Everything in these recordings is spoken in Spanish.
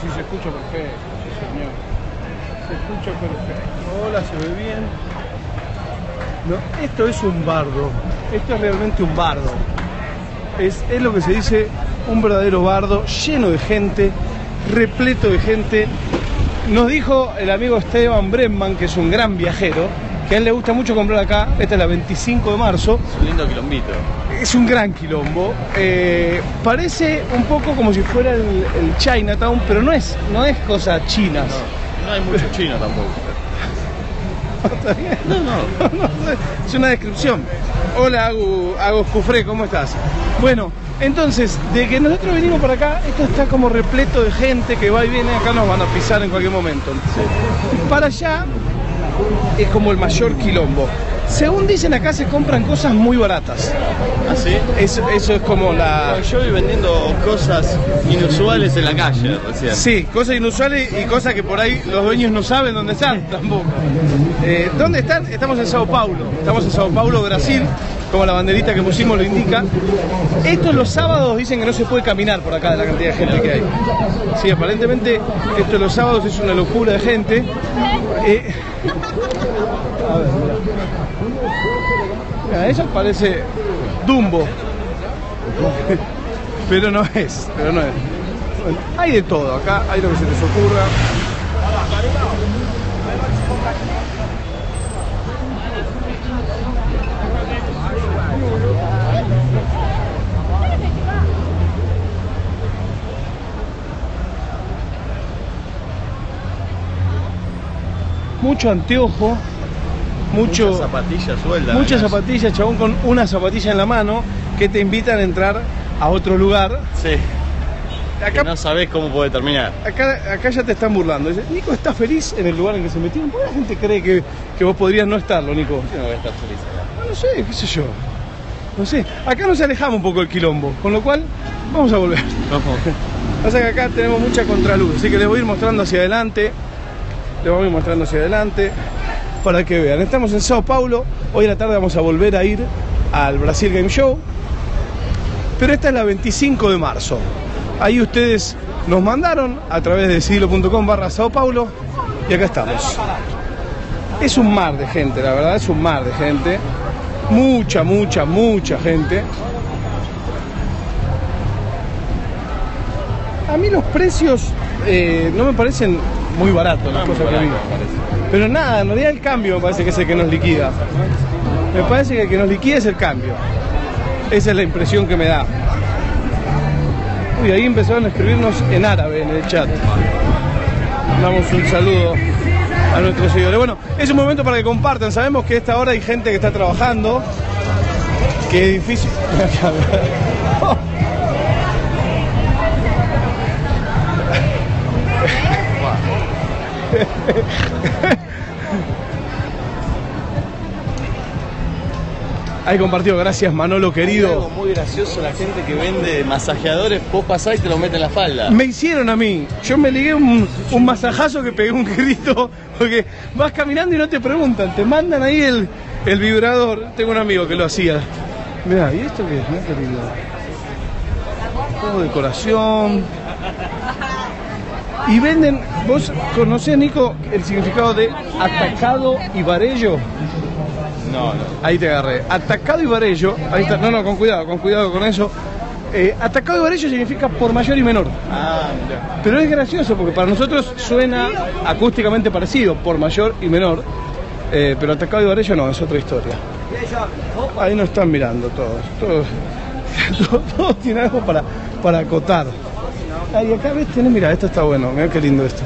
sí, se escucha perfecto, señor. Se escucha perfecto. Hola, se ve bien. No, esto es un bardo. Esto es realmente un bardo. Es lo que se dice un verdadero bardo, lleno de gente, repleto de gente. Nos dijo el amigo Esteban Brenman, que es un gran viajero, que a él le gusta mucho comprar acá. Esta es la 25 de marzo. Es un lindo quilombito. Es un gran quilombo. Parece un poco como si fuera el Chinatown, pero no es cosa chinas. No hay mucho chino tampoco. ¿Está bien? No. Es una descripción. Hola, Agus Cufré, ¿cómo estás? Bueno, entonces, de que nosotros venimos para acá, esto está como repleto de gente que va y viene. Acá nos van a pisar en cualquier momento. Sí. Para allá es como el mayor quilombo. Según dicen acá, se compran cosas muy baratas. ¿Ah, sí? Eso es como la... Yo voy vendiendo cosas inusuales en la calle recién. Sí, cosas inusuales y cosas que por ahí los dueños no saben dónde están tampoco. ¿Dónde están? Estamos en Sao Paulo. Estamos en Sao Paulo, Brasil, como la banderita que pusimos lo indica. Estos los sábados dicen que no se puede caminar por acá de la cantidad de gente que hay. Sí, aparentemente esto los sábados es una locura de gente. A ver, mira, eso parece Dumbo, pero no es. Bueno, hay de todo acá, hay lo que se les ocurra. Mucho anteojo. Muchas zapatillas sueltas. Muchas zapatillas, chabón, con una zapatilla en la mano que te invitan a entrar a otro lugar. Sí. Acá que no sabés cómo puede terminar. Acá ya te están burlando. Dice, Nico está feliz en el lugar en que se metieron. ¿Por qué la gente cree que vos podrías no estarlo, Nico? Yo no voy a estar feliz acá. No sé, qué sé yo. No sé. Acá nos alejamos un poco del quilombo, con lo cual vamos a volver. Vamos. Pasa que acá tenemos mucha contraluz, así que les voy a ir mostrando hacia adelante. Para que vean, estamos en Sao Paulo. Hoy a la tarde vamos a volver a ir al Brasil Game Show, pero esta es la 25 de marzo. Ahí ustedes nos mandaron a través de siglo.com/Sao Paulo y acá estamos. Es un mar de gente, la verdad, es un mar de gente. Mucha gente. A mí los precios no me parecen muy baratos, las cosas que vi. Pero nada, en realidad el cambio me parece que es el que nos liquida. Me parece que el que nos liquida es el cambio. Esa es la impresión que me da. Uy, ahí empezaron a escribirnos en árabe en el chat. Damos un saludo a nuestros seguidores. Bueno, es un momento para que compartan. Sabemos que a esta hora hay gente que está trabajando, que es difícil. Ahí compartido, gracias Manolo querido. Algo muy gracioso, la gente que vende masajeadores, vos pasás y te lo metes en la espalda. Me hicieron a mí, yo me ligué un masajazo que pegué un grito, porque vas caminando y no te preguntan, te mandan ahí el vibrador. Tengo un amigo que lo hacía. Mirá, ¿y esto qué es? Mirá qué lindo. Todo decoración. Y venden, ¿vos conocés, Nico, el significado de atacado y varello? No. Ahí te agarré. Atacado y varello. Ahí está. No, con cuidado con eso. Atacado y varello significa por mayor y menor. Ah, mira. Pero es gracioso porque para nosotros suena acústicamente parecido, por mayor y menor. Pero atacado y varello no, es otra historia. Ahí nos están mirando todos tienen algo para acotar. Ahí acá ves, mira, esto está bueno, mira qué lindo esto.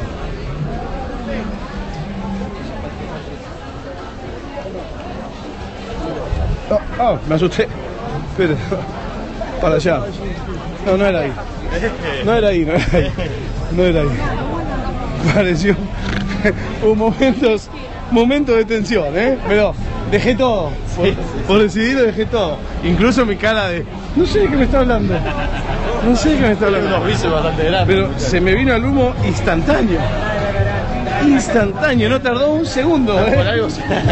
Me asusté. Espera, para allá. No era ahí. No era ahí. Pareció un momento de tensión, pero dejé todo. Por decidirlo dejé todo. Incluso mi cara de... No sé de qué me está hablando. Unos bíceps bastante grandes. Pero se me vino el humo instantáneo. No tardó un segundo. Por algo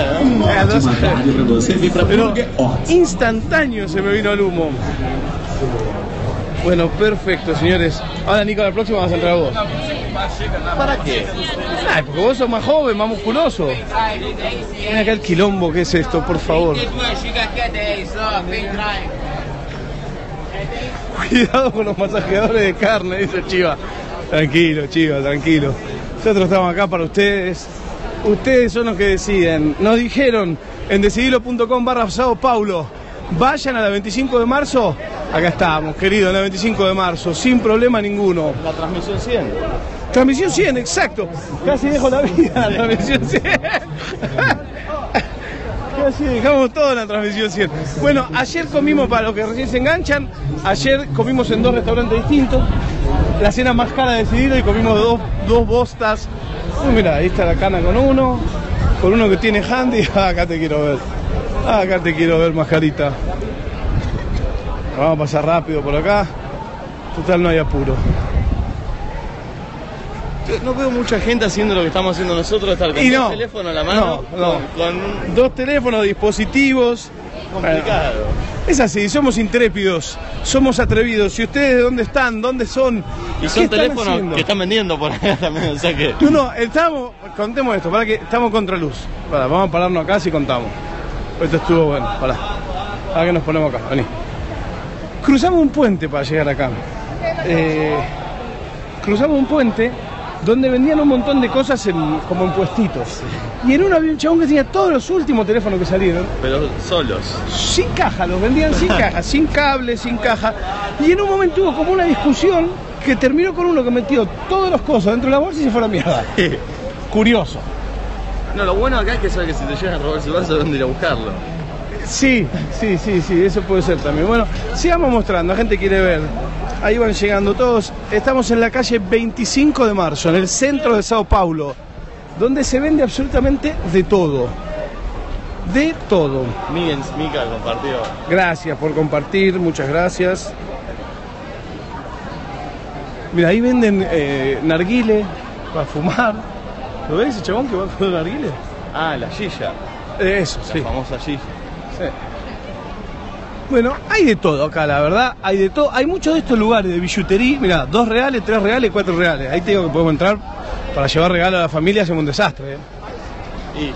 Pero instantáneo se me vino el humo. Bueno, perfecto, señores. Ahora, Nico, la próxima vas a entrar vos. ¿Para qué? Ay, porque vos sos más joven, más musculoso. Mira acá el quilombo que es esto, por favor. Cuidado con los masajeadores de carne, dice Chiva. Tranquilo, Chiva, tranquilo. Nosotros estamos acá para ustedes. Ustedes son los que deciden. Nos dijeron en decidilo.com/Sao Paulo, vayan a la 25 de marzo. Acá estamos, querido, en la 25 de marzo, sin problema ninguno. La transmisión 100. Transmisión 100, exacto. Casi dejo la vida, la transmisión 100. Casi dejamos todo en la transmisión 100. Bueno, ayer comimos, para los que recién se enganchan, ayer comimos en 2 restaurantes distintos. La cena más cara de Decidirlo y comimos dos bostas. Uy, mira, ahí está la cana con uno que tiene handy. Acá te quiero ver. Acá te quiero ver, mascarita. Vamos a pasar rápido por acá. Total, no hay apuro. No veo mucha gente haciendo lo que estamos haciendo nosotros, estar con no, el teléfono en la mano, no. con 2 teléfonos, dispositivos. complicado. Es así, somos intrépidos, somos atrevidos. ¿Y ustedes dónde están? ¿Dónde son? Y son teléfonos que están vendiendo por acá también, o sea que... Contemos esto, para que estamos contra luz. Vamos a pararnos acá si contamos. Esto estuvo bueno, pará. Ahora que nos ponemos acá, vení. Cruzamos un puente para llegar acá. Cruzamos un puente donde vendían un montón de cosas como en puestitos. Y en uno había un chabón que tenía todos los últimos teléfonos que salieron. Pero solos. Sin caja, los vendían sin caja, sin cable, sin caja. Y en un momento hubo como una discusión que terminó con uno que metió todos los cosas dentro de la bolsa y se fue a la mierda. Curioso. No, lo bueno acá es que sabes que si te llegan a robar el celular, sabes dónde ir a buscarlo. Sí, eso puede ser también. Bueno, sigamos mostrando, la gente quiere ver. Ahí van llegando todos. Estamos en la calle 25 de marzo, en el centro de Sao Paulo, donde se vende absolutamente de todo. De todo. Mica compartió. Gracias por compartir, muchas gracias. Mira, ahí venden narguile para fumar. ¿Lo ves ese chabón que va con el narguile? Ah, la Gilla. Eso, sí. La famosa Gilla. Sí. Bueno, hay de todo acá, la verdad, hay de todo. Hay muchos de estos lugares de billutería, mirá, 2 reales, 3 reales, 4 reales. Ahí te digo que podemos entrar para llevar regalo a la familia, hacemos un desastre. Y...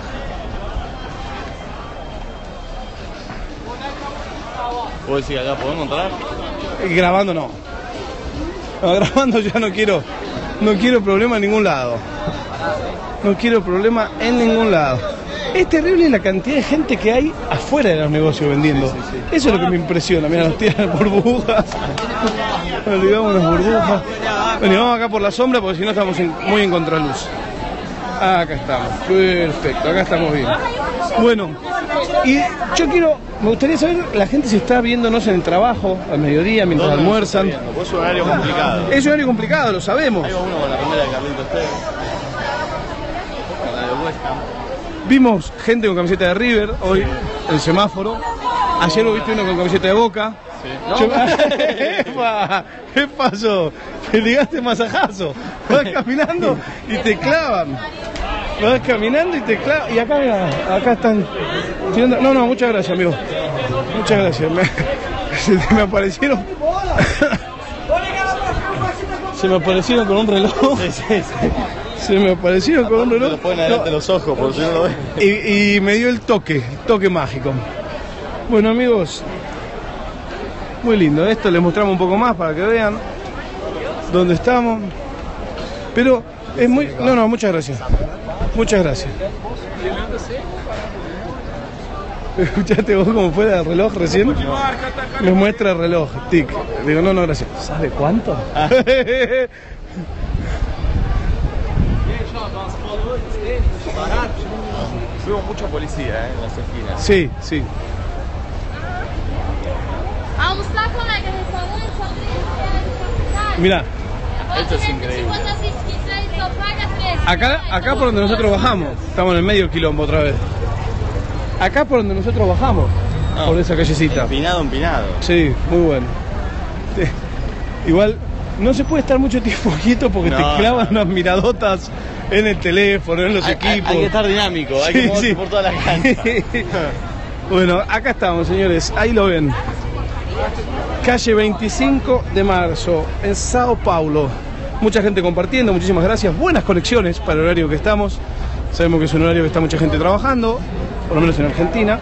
¿Puedo decir que acá podemos entrar? Grabando no. No, grabando ya no quiero problema en ningún lado. No quiero problema en ningún lado. Es terrible la cantidad de gente que hay afuera de los negocios vendiendo. Sí. Eso es lo que me impresiona. Mira, nos tiran burbujas. Olvidamos las burbujas. Bueno, vamos acá por la sombra porque si no estamos muy en contraluz. Acá estamos. Perfecto, acá estamos bien. Bueno, y me gustaría saber, la gente si está viéndonos en el trabajo, al mediodía, mientras almuerzan. Es un horario complicado. Es un horario complicado, lo sabemos. Hay uno con la remera de Carlitos Tevez. Con la de West Ham. Vimos gente con camiseta de River hoy, el semáforo. Ayer lo viste uno con camiseta de Boca. Sí. ¡Epa! ¿Qué pasó? Te ligaste masajazo. Vas caminando y te clavan. Vas caminando y te clavan. Y acá, mira, acá están tirando. No, muchas gracias, amigo. Muchas gracias. Me aparecieron. Se me aparecieron con un reloj. Sí. Se me aparecieron con un reloj. Te lo ponen adelante los ojos, por si no lo ves. Y me dio el toque mágico. Bueno, amigos, muy lindo. Esto les mostramos un poco más para que vean dónde estamos. Pero es muy... No, muchas gracias. Muchas gracias. ¿Escuchaste vos cómo fue el reloj recién? Me muestra el reloj, tic. Digo, no, gracias. ¿Sabe cuánto? Vemos mucha policía en las esquinas. Sí. Mirá. Esto es increíble. Acá por donde nosotros bajamos, estamos en el medio quilombo otra vez. Acá por donde nosotros bajamos, por esa callecita. Empinado. Sí, muy bueno. Igual no se puede estar mucho tiempo quieto porque te clavan unas miradotas en el teléfono, en los equipos. Hay que estar dinámico, hay que moverse por toda la cancha. Bueno, acá estamos, señores, ahí lo ven. Calle 25 de marzo, en Sao Paulo. mucha gente compartiendo, muchísimas gracias, buenas conexiones para el horario que estamos. Sabemos que es un horario que está mucha gente trabajando, por lo menos en Argentina.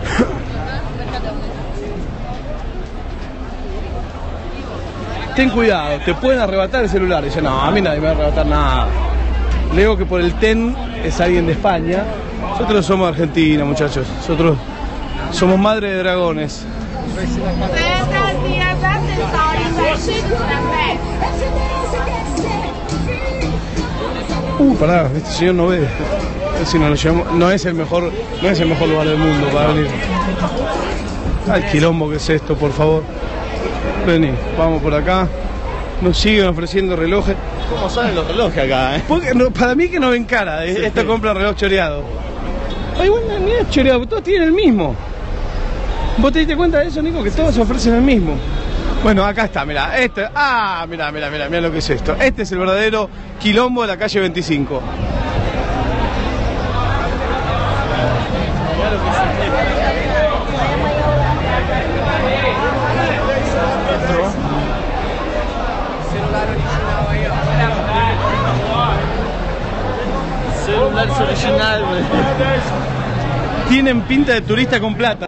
Ten cuidado, te pueden arrebatar el celular. Dice, no, a mí nadie me va a arrebatar nada. Le digo que por el TEN es alguien de España. Nosotros somos de Argentina, muchachos. Nosotros somos madre de dragones. Pará, este señor no ve. Si no, lo llevamos, no es el mejor lugar del mundo para venir. Ay, quilombo que es esto, por favor. Vení, vamos por acá. Nos siguen ofreciendo relojes. ¿Cómo salen los relojes acá, Porque, no, para mí que no ven cara, esta compra reloj choreado. Ay, bueno, ni es choreado, todos tienen el mismo. ¿Vos te diste cuenta de eso, Nico? Que todos ofrecen el mismo. Bueno, acá está, mirá, mirá lo que es esto. Este es el verdadero quilombo de la calle 25. Mirá lo que es celular original. Tienen pinta de turista con plata.